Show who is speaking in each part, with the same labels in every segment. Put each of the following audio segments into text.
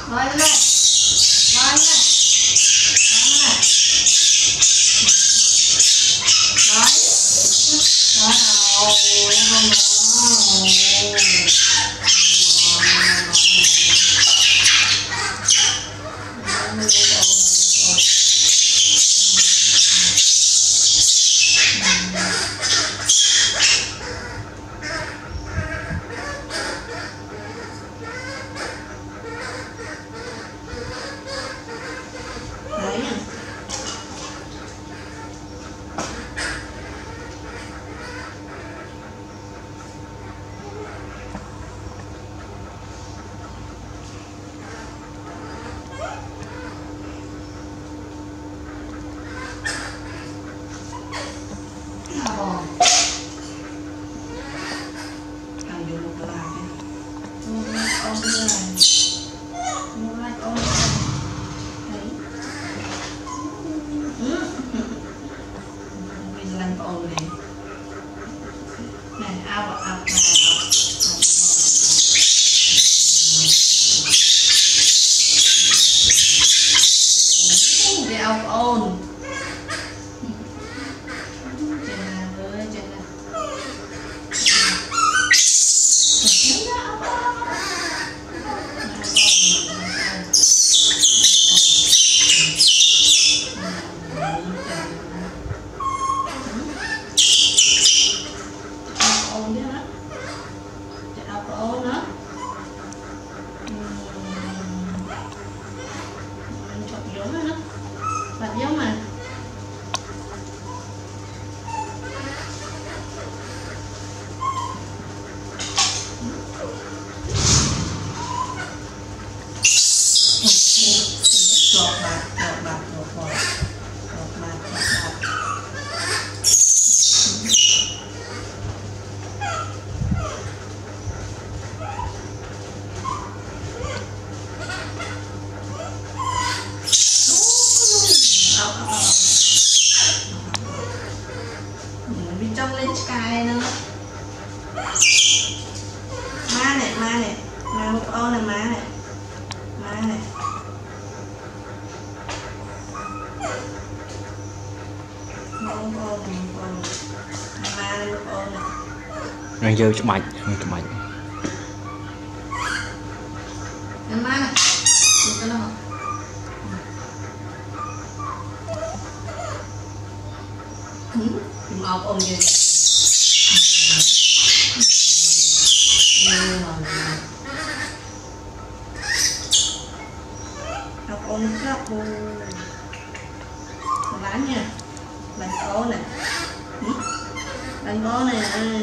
Speaker 1: Rồi lên đây. Rồi lên đây. Trong lên sky nữa. Má này, má một ô này, má này. Một ô này, má này, một ô này.
Speaker 2: Rồi giờ chụp mạch.
Speaker 1: Em má này. Nhìn cái nào. Ngọc ôm gì ngọc ôm khắp bán nha, bánh có này, bánh có này,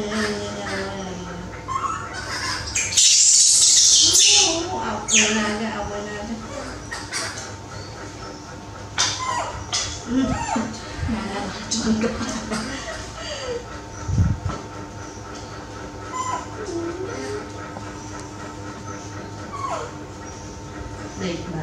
Speaker 1: ọc người nào chứ, ọc người nào chứ. Đẹp mà.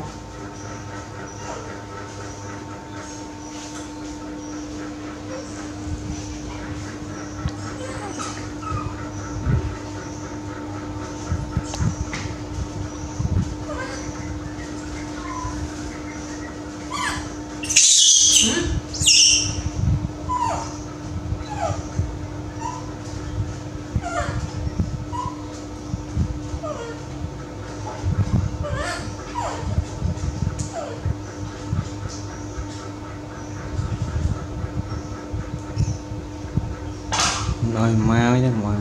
Speaker 2: Rồi mau chứ mà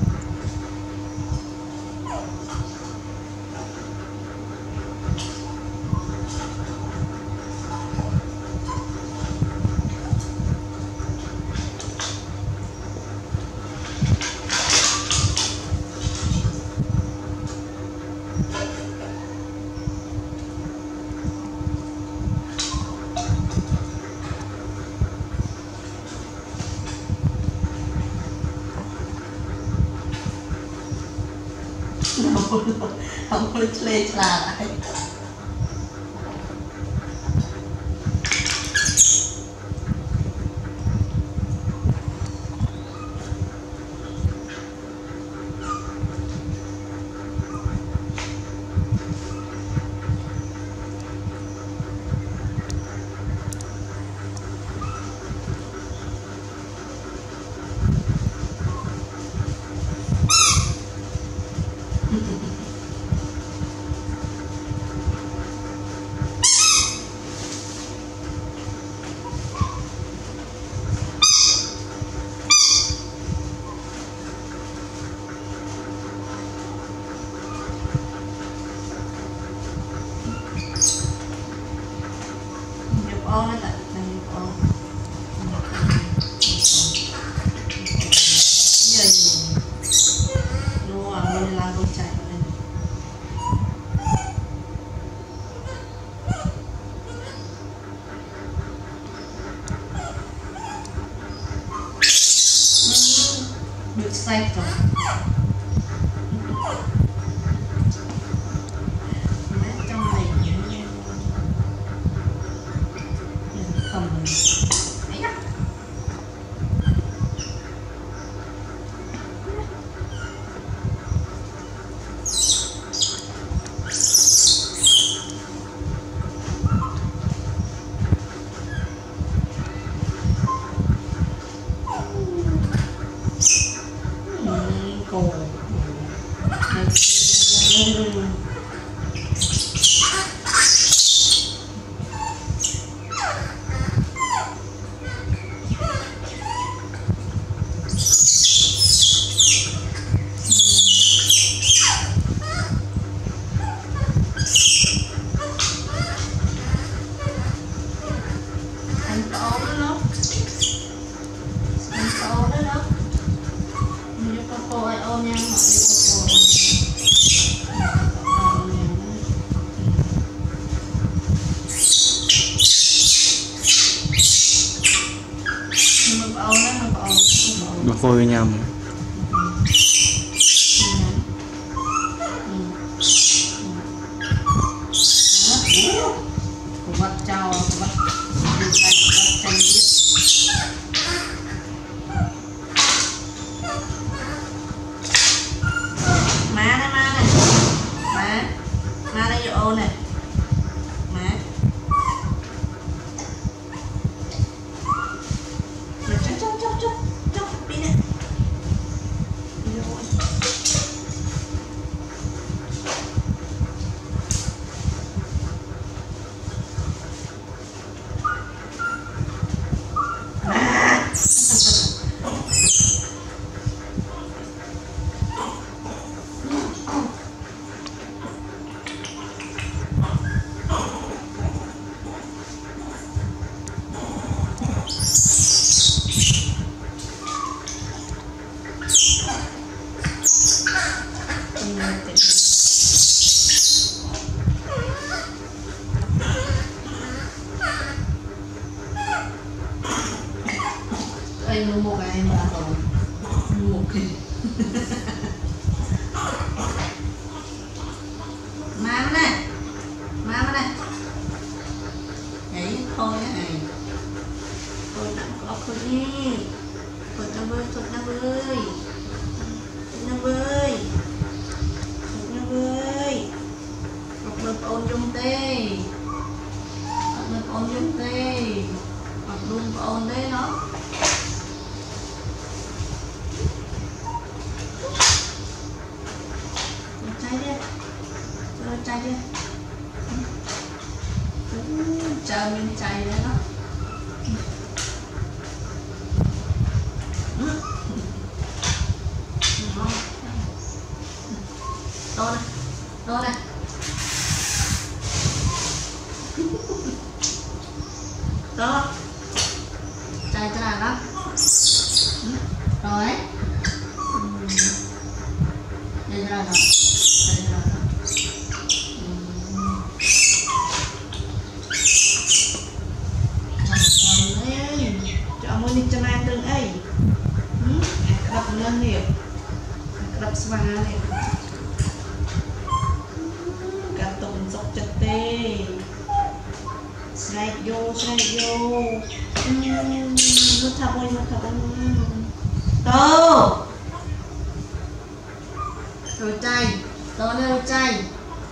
Speaker 1: không có lên là lại. ôn đấy tại này ôn giờ luôn mình làm con chạy lên được sạch rồi
Speaker 2: Được phôi nhầm
Speaker 1: vật trào vật được đánh vật tranh biết má này má đây ô này má chốc đi nè anh mua một cái em đã rồi mua một cái má này ấy thôi này thôi nặng có thôi đi thôi nó bơi học được ôn dung tê học luôn ôn đấy nó chạy đi chờ mình chạy đấy đó Đô này đó chạy cho nào đó rồi đấy đây ra rồi đi cho nam đừng ấy đập lên nè đập spa nè cả tuần dọc chật tê slide vô nó thập ơi tô đồ chay tô này đồ chay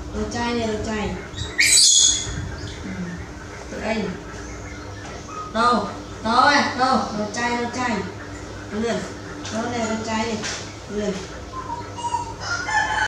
Speaker 1: tụi anh tô đồ chay lươn đó này đồ chay này lươn